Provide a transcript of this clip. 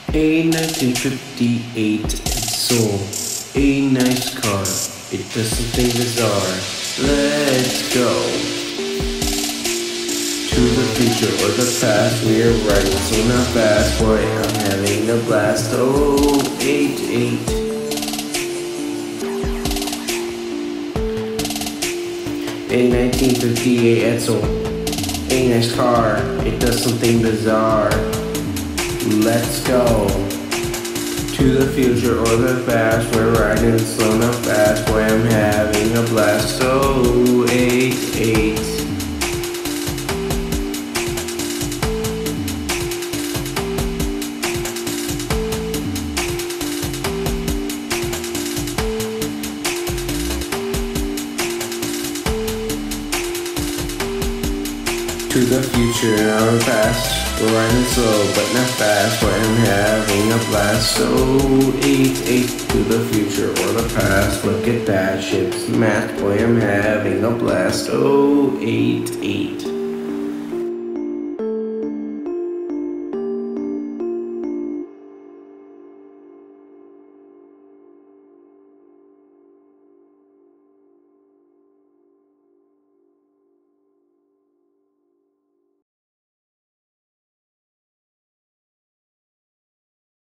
A 1958 Edsel, a nice car, it does something bizarre. Let's go to the future or the past. We are riding so not fast, boy, I'm having a blast. 088. A 1958 Edsel, a nice car, it does something bizarre. Let's go to the future or the past. We're riding slow not fast, boy, I'm having a blast. 088. To the future or the past. We're riding slow, but not fast, but I'm having a blast. 088 to the future or the past. Look at that ship's mast, boy, I'm having a blast. 088.